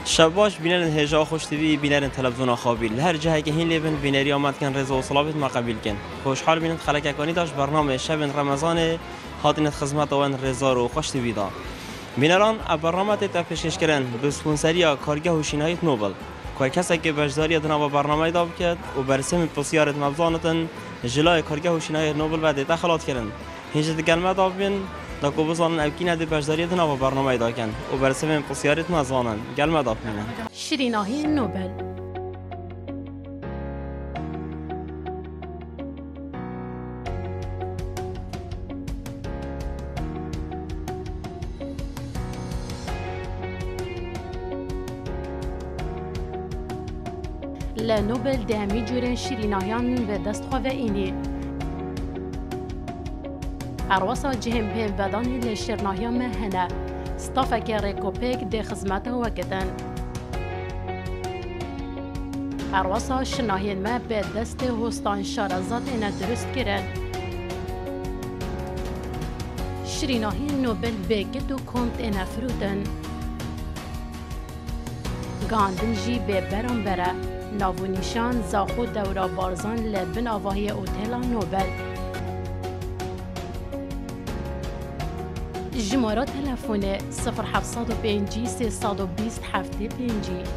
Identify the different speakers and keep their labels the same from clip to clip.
Speaker 1: شباش بینن هجا خوش تبی بینن تلویزیون خوابیل هر جایی که هین لیبن بینری آمد کن رضا و صلابت ما قبول کن خوشحال بینن خلک کنی داشت برنامه شب رمضان هاتین خدمت آن رضا رو خوش تبی دا بینران برنامه تا پیشکش کردن به سپانسری کارگاه هوشینایی نوبل که کسی که بجداری دنا برنامه داد کرد و برسم پسیارت مبزانتن جلای کارگاه هوشینایی نوبل بعد دخالات کردن هیچ کلمه داد بین دا کو بزنن او کینه بجداری دنا برنامه داد کن و برسم پسیارت مزانن کلمه داد بین
Speaker 2: شیریناهی نوبل لنوبل دهمی جورن شیریناهیان به دست خواه اینی ارواسا جهم پیم بدانی لشیرناهیان مهنه ستافک ریکوپیک ده خدمت وکتن ارواسا شناهین ما به دست هستان شارزات اینا درست کرن شیریناهی نوبل بگت و کمت اینا فروتن گاندن جی به برام بره ناو نیشان زاخو دورا بارزان لبن آواهی اوتیلا نوبل جمارا تلفونه 0705 320 75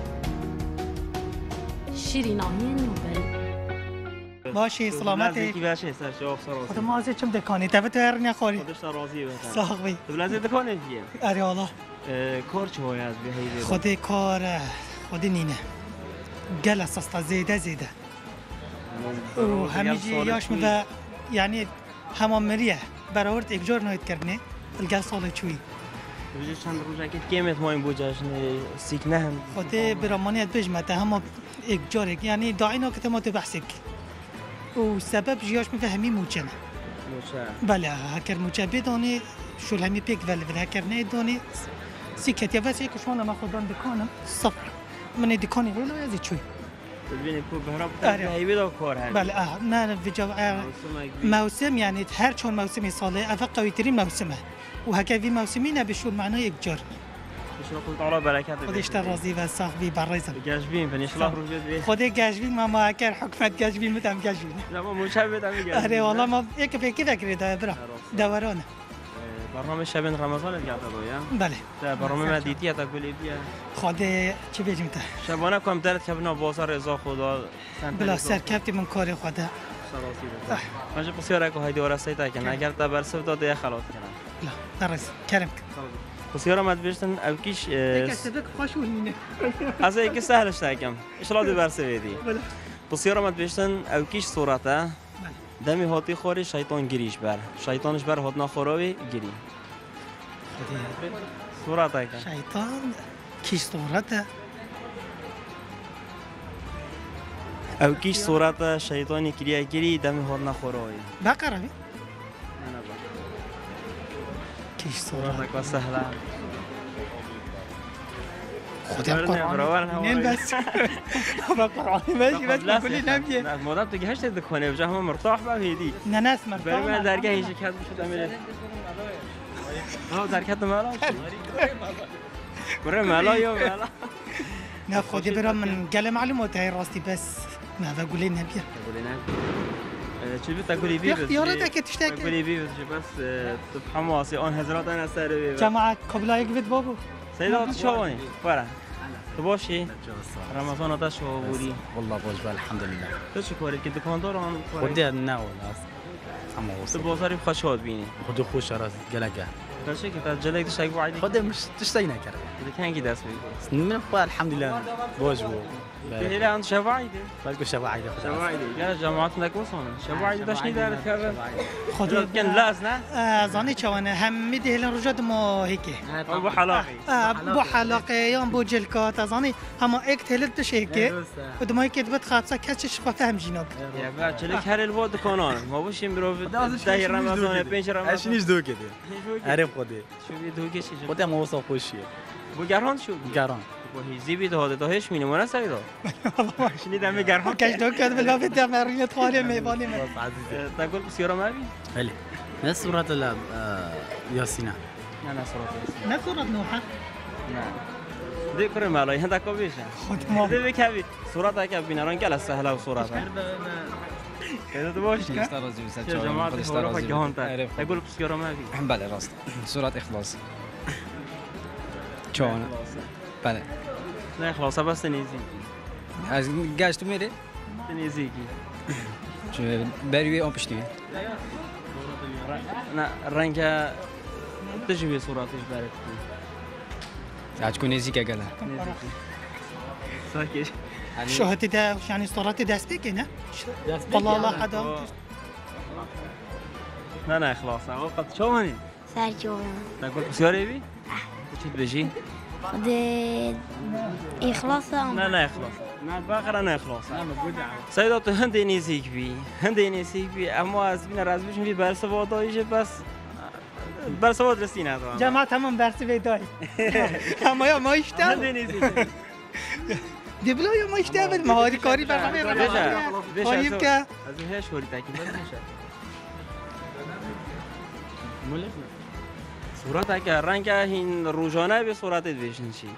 Speaker 2: شیریناهی نوبل
Speaker 3: باشی سلامتی
Speaker 1: باشه سر شو افسر
Speaker 3: خود ما از چم دکانی تبت هر نخوری
Speaker 1: خودش راضیه
Speaker 3: صاحبی
Speaker 1: تو لازم دکانه دیگه
Speaker 3: اره والله
Speaker 1: کار چه از بهیده
Speaker 3: خود کار خود نینه گل اساس زیده و همیشه یاش میده یعنی همون مریه برآورد یک جور نهید کردنه الگل سال چوی
Speaker 1: بجای چند روزه که کیمت ما این بوجهش سیک نه هم
Speaker 3: خود برامانیت بجمته همه یک جور یعنی داعینا که تمات بحثک و سبب جیاش میفهمی موچنه بله هکر موچه بدانی شو همی پیک ولی هکر نه دانی سیکت یا بس یک شوانا ما خودان دکانم صفر من دکانی ولی از چوی
Speaker 1: ببینید کو بهرام هیبی دو کار هست
Speaker 3: بله نه موسم یعنی هر چون موسمی ساله افق قوی ترین موسمه و هکوی موسمی نبشون معنای یک جار
Speaker 1: شما خود تعالی برکت
Speaker 3: خودش راضی و صاحبی برایزم
Speaker 1: گشبین فنی الله رو جد
Speaker 3: خود گشبین ما هکر حکمت گشبین متام گشبین
Speaker 1: نه ما مشابه میگم
Speaker 3: آره والله ما یک فکر ده برا دورانه
Speaker 1: برنامه شب رمضان الگرده دویا
Speaker 3: بله
Speaker 1: ده برنامه مدیتی تا کلی بیا
Speaker 3: خود چی بگیم تا
Speaker 1: شبانه کم درد که بنا بازار رضا خدا
Speaker 3: بلا سرکفت من کار خدا
Speaker 1: من جو بسیار اگه هایدی ورسته تا کنه اگر تا برسه داده خلاص کنه
Speaker 3: لا درس کرم
Speaker 1: بسیار آمد بیشتن اوکیش
Speaker 3: کسبک خوشونینه
Speaker 1: از اینکه سهلش تاکم اشلا دی برسه ویدی بسیار آمد بیشتن اوکیش صورته دمی هاتی خوری شیطان گریش بر شیطانش بر هات نخوراوی گری صورته که
Speaker 3: شیطان کیش صورته
Speaker 1: او کیش صورته شیطانی کریه گری دمی هات نخوراوی
Speaker 3: بقره بی؟ کیش صورته
Speaker 1: که سهله
Speaker 3: خودم قرآن نیم بس با قرآن باشی بس کلی نمیه
Speaker 1: مادم تو گهشت دکنه بجا همه مرتاح با هیدی
Speaker 3: نه نه اسمر
Speaker 1: برای من درگاه هیچ کد بشد امیره درکت مالا برای مالا یا مالا
Speaker 3: نه خودی برام من گل معلومات های راستی بس نه و گلی نمیه
Speaker 1: چی بیت تقولی بی
Speaker 3: اختیارات که تشتاق
Speaker 1: تقولی بی بس تفهموا آن هزارات انا سر بی
Speaker 3: جماعت قبلای بيت بابو
Speaker 1: سيدات شواني ورا تباشي رمضان تا شو بوري
Speaker 4: والله بوجبه الحمد لله
Speaker 1: تو كوري كنت كوندور عن
Speaker 4: خدي نه ولا اما وصل
Speaker 1: بازاری خوشحال بینی
Speaker 4: خدي خوش راس جلقه
Speaker 1: باشه که تا جلک تشک وعدی
Speaker 4: خدي مش تشتينا كره
Speaker 1: اذا كان كده اسمي
Speaker 4: من قال الحمد لله بوجبه
Speaker 1: هلا عند شواعدي
Speaker 4: بالكو شواعدي
Speaker 1: شواعدي قال جماعتنا كوسون شواعدي داشني دارت كذا
Speaker 3: خدي
Speaker 1: كان لازنا
Speaker 3: زاني چوانه هم ده رجاد ما هيك
Speaker 1: ابو حلاقي
Speaker 3: ابو حلاقه يوم بو جلكات زاني هم اكت هلت هيك ودما هيك بت خاطسه كاتش فهم جناب
Speaker 1: يا با جلك هر الواد كانون ما بوش برو ده رمضان 5 رمضان
Speaker 4: اشنيش دو كده عارف خدي
Speaker 1: شو بيدو كيش
Speaker 4: خدي ما وصل خوشيه
Speaker 1: بو گران شو
Speaker 4: گران
Speaker 1: وهي زيبي ده هيش مين وانا سايدو شنو دم گران
Speaker 3: كاش دو كد بلا بده مرية خالي ميباني
Speaker 1: تقول بسيارة ما بي
Speaker 4: هلي نفس سورة ياسين
Speaker 1: لا صورة
Speaker 3: ما صورة نوحة
Speaker 1: نعم ذكر مالای هنده کو بیشه
Speaker 3: خود ما
Speaker 1: ده بکوی صورت که بینران گل سهله و صورت كذا تبغاش
Speaker 5: خدشت راضي بس
Speaker 1: يا جماعة الخبراء فجهون تاني أقول بسيارة ما في
Speaker 5: بله راست صورت اخلاص چون بله
Speaker 1: نه خلاص بس تنیزی
Speaker 5: از گشت تو میره
Speaker 1: تنیزی کی
Speaker 5: بروی آن پشتی
Speaker 1: نه رنگ تجيبي صوراتش بارك
Speaker 5: از کنیزی که گله
Speaker 1: ساكت
Speaker 3: شهادة ده يعني صورات دست بيكي نه والله لا حدا
Speaker 1: نه خلاص قد شو ماني
Speaker 6: سرجونا
Speaker 1: تقول بسيارة بي شو تبجي
Speaker 6: خد إخلاص
Speaker 1: نه خلاص نه باخر نه خلاص سيدات هندي نيزيك بي اما از بين راز بيش بي برسوادایش بس برسواد رسین هذا
Speaker 3: جماعة همون برسی بیدای اما یا ما اشتغل
Speaker 1: هندي نيزيك
Speaker 3: دیبلا یا ما اشتغل مهاری کاری برنامه کاریم که
Speaker 1: از هیچ شوری تاکی بس میشه مولش صورت اگر رنگ این روزانه به صورت دیشن چی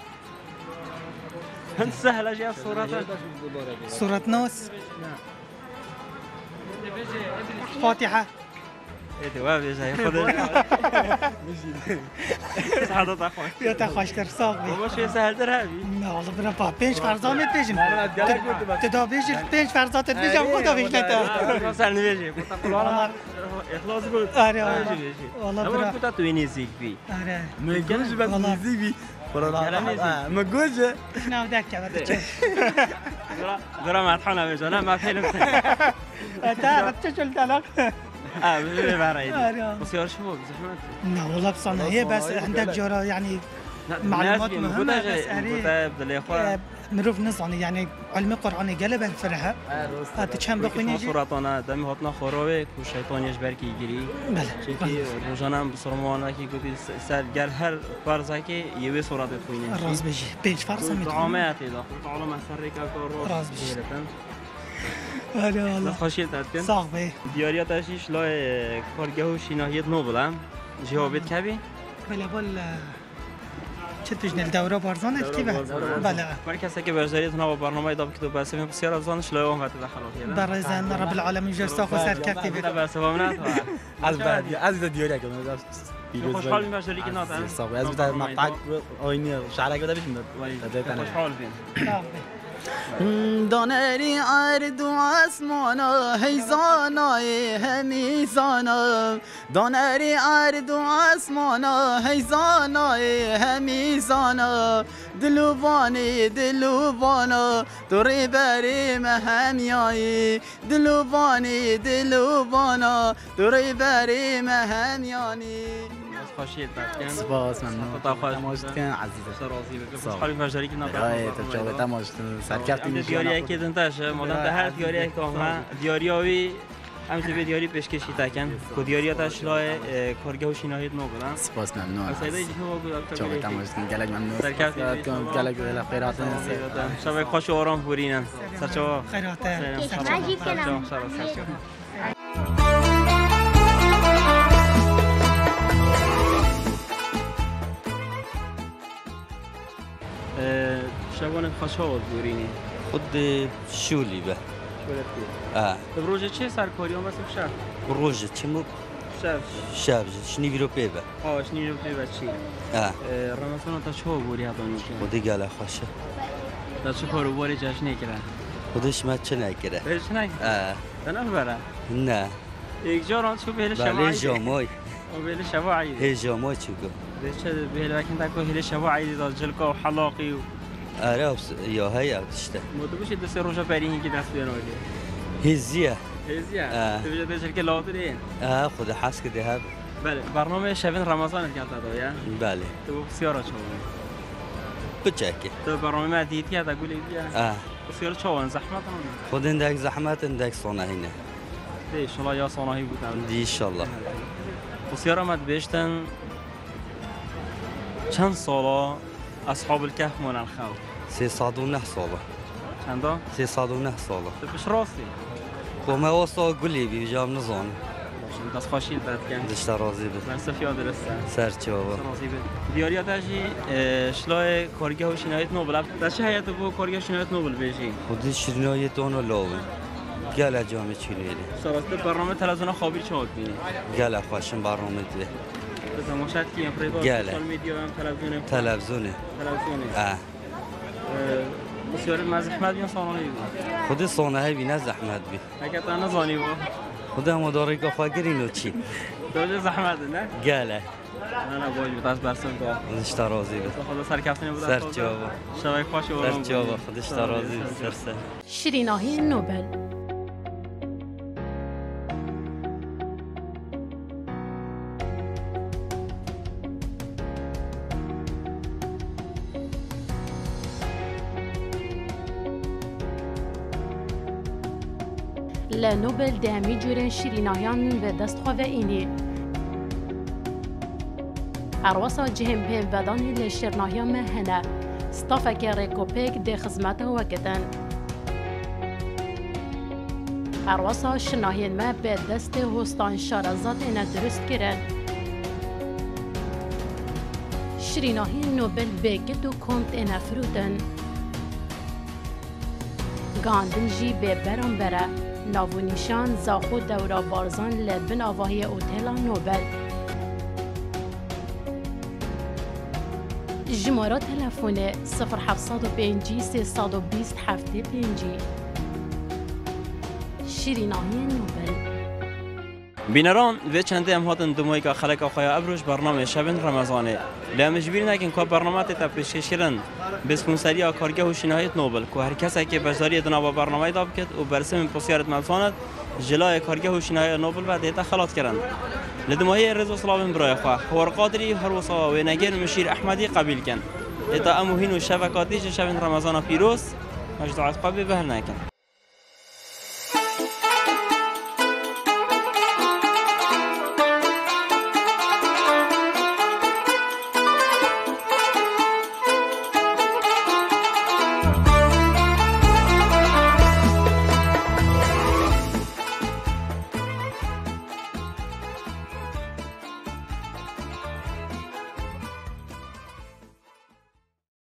Speaker 1: هند سهله جا
Speaker 3: صورت ناس فاتحة
Speaker 1: اتوا بيجي خذ سعادة اخوان
Speaker 3: یا تخواش در ساق بی
Speaker 1: بابا شو سهل در هبي
Speaker 3: نه والله برا با پنج فرزانت بیشم تدا بیشی پنج فرزانت بیشم خدا بیشن تا
Speaker 1: سهل نبيجي اخلاص بود
Speaker 3: آره والله
Speaker 1: اما
Speaker 3: برا
Speaker 1: كنت تو نيزيك بي
Speaker 3: آره
Speaker 4: ما يقولش بس نزيك بي ما قولش
Speaker 3: نه دک کرد چه
Speaker 1: برا مطحنه بيجي انا ما فيلم
Speaker 3: تا چه چل طلاق
Speaker 1: بيجي برا
Speaker 3: آره.
Speaker 1: بس يا شو بزحمه
Speaker 3: نه والله بصنع هي بس عندك جرا يعني معلومات مهمة بس أري
Speaker 1: بدل اخوان
Speaker 3: مروف نصاني يعني علم قرآني قلب الفرحة تشم بخوني
Speaker 1: صورتانا دم هاتنا خرابه کو شیطانیش برکی گیری
Speaker 3: بله
Speaker 1: چی روزانه بسرمان کی گفتی سر گر هر فرض که یه صورت خوینه
Speaker 3: راز بيجي بيج فرصة
Speaker 1: طعامه اعتیاد تعالى مسر کار
Speaker 3: راز بيجي
Speaker 1: لا
Speaker 3: هلا والله
Speaker 1: خاشیت کن
Speaker 3: صاحبي
Speaker 1: دیاریا تاشیش لای کارگاه و شیناهیت نو بودم جوابت کبی
Speaker 3: بلا بول چت بيجنا الدورة بارزانة كيف بلا
Speaker 1: من کسی که برزاریت نا با برنامه داب که تو بسیم بسیار افزانش لای اون وقت دخلات
Speaker 3: برزان رب العالمين جرسا خو سر كفتي
Speaker 1: نه بس هم نه
Speaker 4: از بعد از دیوری که من
Speaker 1: خوشحال می باشی که نه
Speaker 4: صاحب از بعد مقطع آینی شعرک بده بشم
Speaker 1: خوشحال بین
Speaker 7: دانری ارد و اسمانا هیزانای همیزانا دانری ارد و اسمانا هیزانای همیزانا دلوبانی دوری بریم همیایی دلوبانا دوری بریم همیانی
Speaker 1: خوشیت کن
Speaker 4: سپاس ممنون
Speaker 1: تماشا
Speaker 4: کن عزیزم
Speaker 1: سرازی بگو خوشحال می باشی که نه
Speaker 4: تو تماشا سرکفتی
Speaker 1: دیاری که دنتاشه مادام ده هر دیاری که ما دیاریاوی همچه به دیاری پیشکشی تکن که دیاریاتش لای کارگاه و شیناهیت نو بودن
Speaker 4: سپاس ممنون
Speaker 1: سایده ایجی هم بود
Speaker 4: تو تماشا کن گلگ ممنون
Speaker 1: سرکفتی
Speaker 4: گلگ خیرات
Speaker 1: شب خوش و آرام بورینن سرچوا
Speaker 3: خيرات
Speaker 1: شبانت خوشحال بورینی
Speaker 8: خود شولی به
Speaker 1: شورت بروج چه سرکاری هم واسه شب
Speaker 8: روز چمو شب شنی بیرو پی به
Speaker 1: شنی رو پی بچی رمضان تا چه بوری هدانی که
Speaker 8: خودی گله خوشه
Speaker 1: تا چه کارو بوری جشن نکرد
Speaker 8: خودش ما چه نکره
Speaker 1: بهش نکرد نه بره
Speaker 8: نه
Speaker 1: یک جا ران چو بهل شبا
Speaker 8: بله جامای
Speaker 1: او بهل شبا عید
Speaker 8: هی جامای چی گو
Speaker 1: چه بهل وکن تا کو هل شبا عید داد جلکا و حلاقی و
Speaker 8: آره یا هی اوتشته
Speaker 1: مدو بشه دست روزا پرینی که دست بیان ولی
Speaker 8: هزیه
Speaker 1: هزیا تو بجد شرکت لاوترین
Speaker 8: خود حس که ده
Speaker 1: بله برنامه شبین رمضان کرد داد یا
Speaker 8: بله
Speaker 1: تو بسیار چون
Speaker 8: بچکی
Speaker 1: تو برنامه ما دید که تا گولی بیا بسیار چون زحمت هم
Speaker 8: خود اندک زحمت اندک صنعینه
Speaker 1: دی ان شاء الله یا صناعی بود
Speaker 8: دی ان شاء الله
Speaker 1: بسیار آمد بیشتن چند سالا اصحاب الكهف من الخوف
Speaker 8: 309 ساله
Speaker 1: چندا
Speaker 8: 309 ساله
Speaker 1: تو پیش راستی
Speaker 8: خب ما واسه گلی بی جام نزان
Speaker 1: دست خوشی داد کن
Speaker 8: دشتا راضی بید
Speaker 1: من صفیا درسته
Speaker 8: سرچی بابا
Speaker 1: راضی بید دیاریا داشی شلای کارگاه و شنایت نوبل داشتی هیئت بو کارگاه شنایت نوبل بیشی
Speaker 8: خودی شرینایت اونو لاوی گل جامعه چیلیه
Speaker 1: سراسته برنامه تلویزیون خوابی چه بینی
Speaker 8: گل خوشم برنامه دیه
Speaker 1: تماشات کیم پریوار سوشال میدیا هم
Speaker 8: تلویزیونه
Speaker 1: بسیار مزحمت بیان سانانی بود
Speaker 8: خود سانه بی زحمت بی
Speaker 1: اگه تا نزانی بود
Speaker 8: خود هم داره که خواه گرینو چی
Speaker 1: دوجه زحمت نه؟
Speaker 8: گله
Speaker 1: نه باید بود از برسم که
Speaker 8: خودشتا راضی بود
Speaker 1: خدا سرکفتنی بود
Speaker 8: سر جوابا
Speaker 1: شبای خوش و
Speaker 8: سر جوابا خودشتا راضی بود سر
Speaker 2: شیریناهی نوبل لنوبل دهمی جورن شیریناهیان و دستخواه اینی ارواسا جهم پیم ودانی لشیرناهیان مهنه ستافک ریکوپیک ده خدمت وکتن ارواسا شناهین ما به دست هستان شارزات اینا درست کرن شیریناهی نوبل بگد و کمت اینا فروتن گاندن جی به برام بره ناونیشان زاخو دورا بارزان لبن آواهی اوتیلا نوبل جمارا تلفونه 0705 320 75 شیریناهی نوبل
Speaker 1: بینران و چنده هم هاتن دمایی که خلق آخواه ابروش برنامه شبن رمضانه لیامجبیر نکن که برنامه تا پیشکش کردن به سپونسری کارگاه و شنایت نوبل که هر کسی که بجداری دنبال برنامه داب کرد و برسم پسیارت ملسانت جلای کارگاه و شنایت نوبل بعد ایتا خلاص کردن لدمایی رضا سلام برای خواه هور قادری هر وصا و نگر مشیر احمدی قبیل کن ایتا اموهین و شبکاتی شبن رمضان پیروز مجدوعات قبی بهر نکن